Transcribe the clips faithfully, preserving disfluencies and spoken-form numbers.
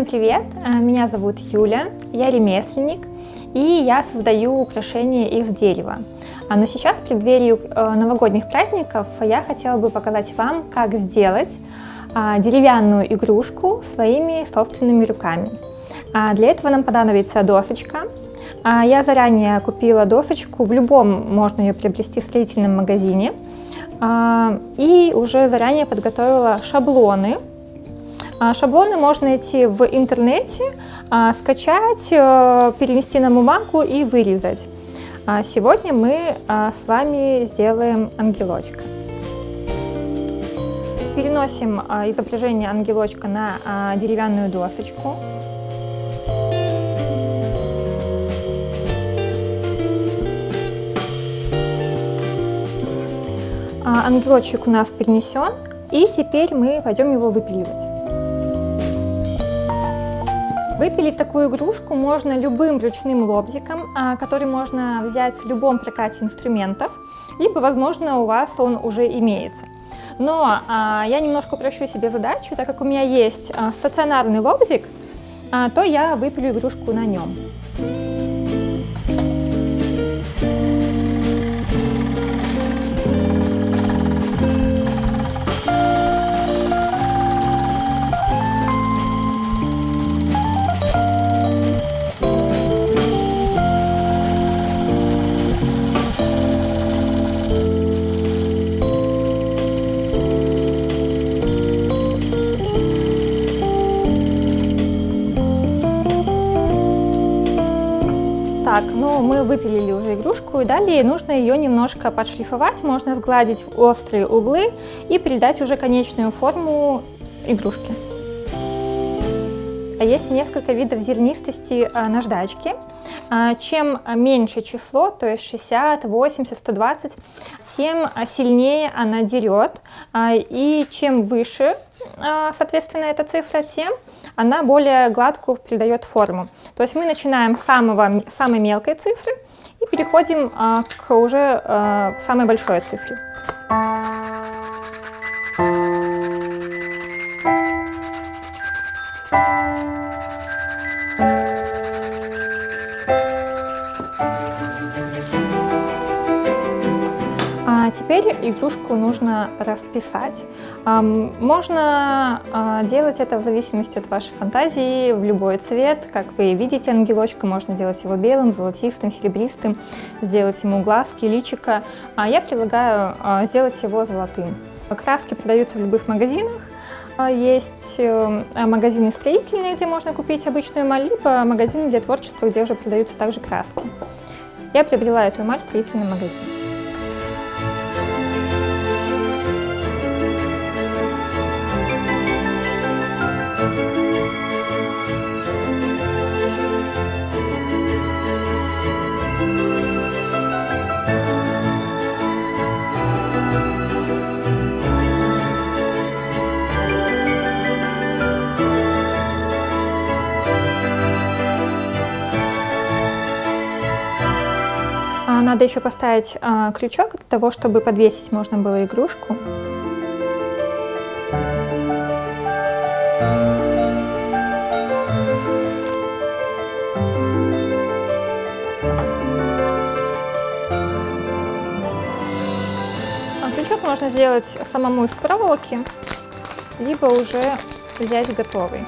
привет! Меня зовут Юля, я ремесленник, и я создаю украшения из дерева. Но сейчас, в преддверии новогодних праздников, я хотела бы показать вам, как сделать деревянную игрушку своими собственными руками. Для этого нам понадобится досочка. Я заранее купила досочку, в любом можно ее приобрести в строительном магазине. И уже заранее подготовила шаблоны. Шаблоны можно найти в интернете, скачать, перенести на бумагу и вырезать. Сегодня мы с вами сделаем ангелочка. Переносим изображение ангелочка на деревянную досочку. Ангелочек у нас перенесен, и теперь мы пойдем его выпиливать. Выпилить такую игрушку можно любым ручным лобзиком, который можно взять в любом прокате инструментов, либо, возможно, у вас он уже имеется. Но я немножко упрощу себе задачу, так как у меня есть стационарный лобзик, то я выпилю игрушку на нем. Так, ну мы выпилили уже игрушку, и далее нужно ее немножко подшлифовать, можно сгладить острые углы и придать уже конечную форму игрушки. Есть несколько видов зернистости наждачки. Чем меньше число, то есть шестьдесят, восемьдесят, сто двадцать, тем сильнее она дерет, и чем выше, соответственно, эта цифра, тем она более гладкую придает форму. То есть мы начинаем с самого, самой мелкой цифры и переходим к уже самой большой цифре. А теперь игрушку нужно расписать. Можно делать это в зависимости от вашей фантазии, в любой цвет. Как вы видите, ангелочка, можно сделать его белым, золотистым, серебристым, сделать ему глазки, личико. А я предлагаю сделать его золотым. Краски продаются в любых магазинах. Есть магазины строительные, где можно купить обычную эмаль, либо магазины для творчества, где уже продаются также краски. Я приобрела эту эмаль в строительном магазине. Надо еще поставить а, крючок для того, чтобы подвесить можно было игрушку. А крючок можно сделать самому из проволоки, либо уже взять готовый.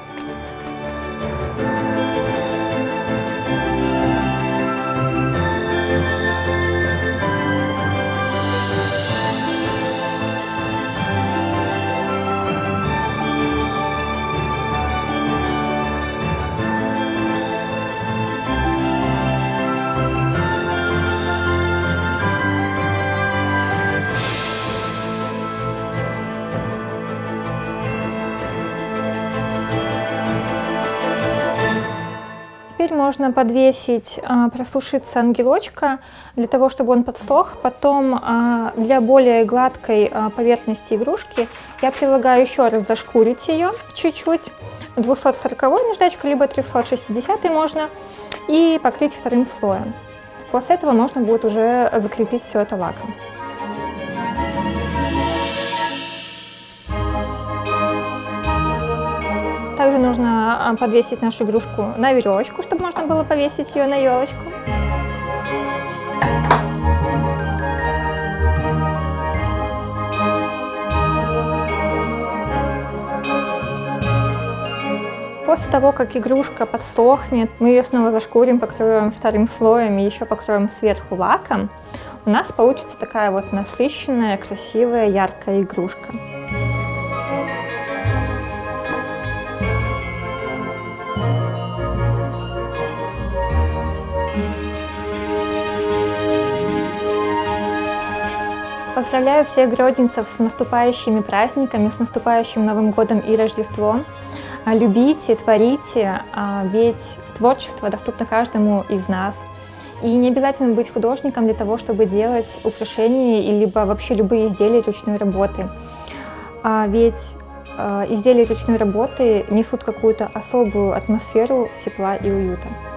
Теперь можно подвесить, просушиться ангелочка для того, чтобы он подсох. Потом для более гладкой поверхности игрушки я предлагаю еще раз зашкурить ее чуть-чуть. двухсот сороковой наждачкой, либо трехсот шестидесятой можно. И покрыть вторым слоем. После этого можно будет уже закрепить все это лаком. Также нужно нужно подвесить нашу игрушку на веревочку, чтобы можно было повесить ее на елочку. После того, как игрушка подсохнет, мы ее снова зашкурим, покроем вторым слоем и еще покроем сверху лаком. У нас получится такая вот насыщенная, красивая, яркая игрушка. Поздравляю всех гродненцев с наступающими праздниками, с наступающим Новым годом и Рождеством. Любите, творите, ведь творчество доступно каждому из нас. И не обязательно быть художником для того, чтобы делать украшения, либо вообще любые изделия ручной работы. Ведь изделия ручной работы несут какую-то особую атмосферу тепла и уюта.